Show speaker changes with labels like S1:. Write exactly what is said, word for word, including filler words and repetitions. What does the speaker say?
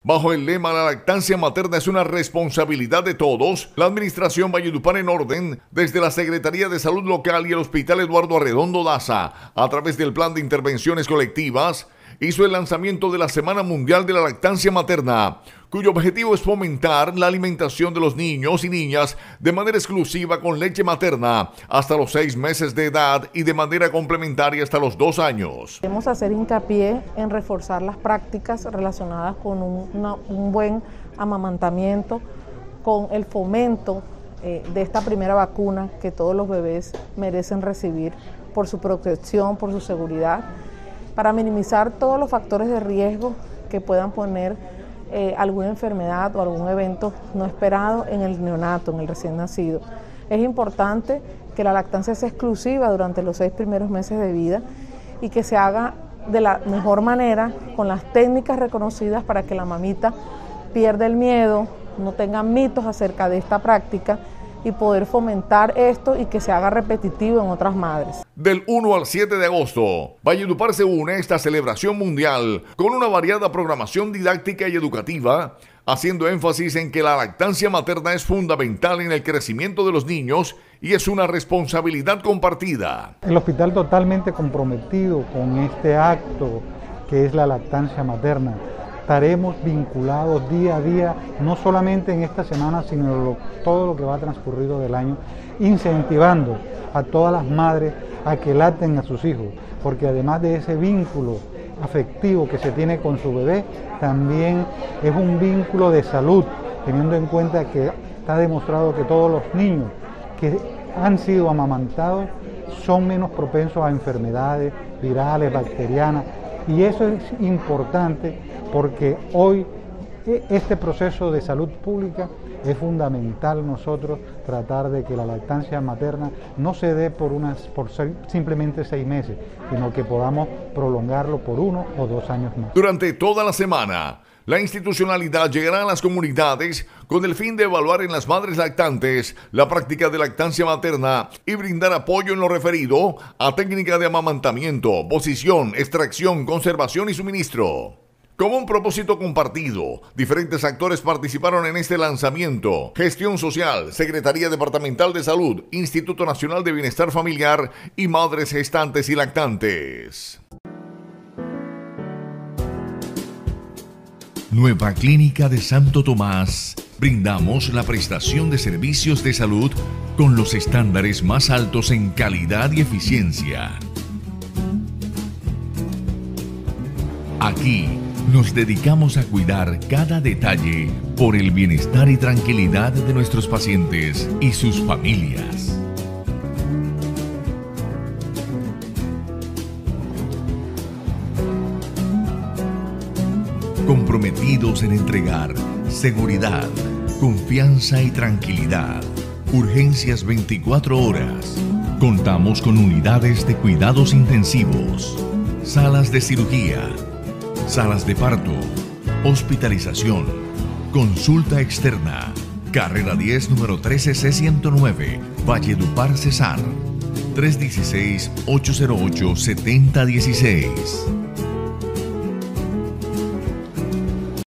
S1: Bajo el lema "La lactancia materna es una responsabilidad de todos", la Administración Valledupar en Orden, desde la Secretaría de Salud Local y el Hospital Eduardo Arredondo Daza, a través del Plan de Intervenciones Colectivas, hizo el lanzamiento de la Semana Mundial de la Lactancia Materna, cuyo objetivo es fomentar la alimentación de los niños y niñas de manera exclusiva con leche materna hasta los seis meses de edad y de manera complementaria hasta los dos años.
S2: Queremos hacer hincapié en reforzar las prácticas relacionadas con un, una, un buen amamantamiento, con el fomento eh, de esta primera vacuna que todos los bebés merecen recibir por su protección, por su seguridad, para minimizar todos los factores de riesgo que puedan poner eh, alguna enfermedad o algún evento no esperado en el neonato, en el recién nacido. Es importante que la lactancia sea exclusiva durante los seis primeros meses de vida y que se haga de la mejor manera, con las técnicas reconocidas para que la mamita pierda el miedo, no tenga mitos acerca de esta práctica y poder fomentar esto y que se haga repetitivo en otras madres.
S1: Del uno al siete de agosto, Valledupar se une a esta celebración mundial con una variada programación didáctica y educativa, haciendo énfasis en que la lactancia materna es fundamental en el crecimiento de los niños y es una responsabilidad compartida.
S3: El hospital totalmente comprometido con este acto que es la lactancia materna. Estaremos vinculados día a día, no solamente en esta semana, sino lo, todo lo que va transcurrido del año, incentivando a todas las madres a que lacten a sus hijos, porque además de ese vínculo afectivo que se tiene con su bebé, también es un vínculo de salud, teniendo en cuenta que está demostrado que todos los niños que han sido amamantados son menos propensos a enfermedades virales, bacterianas, y eso es importante porque hoy este proceso de salud pública es fundamental nosotros tratar de que la lactancia materna no se dé por, unas, por simplemente seis meses, sino que podamos prolongarlo por uno o dos años más.
S1: Durante toda la semana, la institucionalidad llegará a las comunidades con el fin de evaluar en las madres lactantes la práctica de lactancia materna y brindar apoyo en lo referido a técnica de amamantamiento, posición, extracción, conservación y suministro. Como un propósito compartido, diferentes actores participaron en este lanzamiento: Gestión Social, Secretaría Departamental de Salud, Instituto Nacional de Bienestar Familiar y Madres Gestantes y Lactantes. Nueva Clínica de Santo Tomás. Brindamos la prestación de servicios de salud con los estándares más altos en calidad y eficiencia. Aquí nos dedicamos a cuidar cada detalle por el bienestar y tranquilidad de nuestros pacientes y sus familias. Comprometidos en entregar seguridad, confianza y tranquilidad. Urgencias veinticuatro horas. Contamos con unidades de cuidados intensivos, salas de cirugía, salas de parto, hospitalización, consulta externa. Carrera diez, número trece C ciento nueve, Valledupar, Cesar. tres uno seis, ocho cero ocho, siete cero uno seis.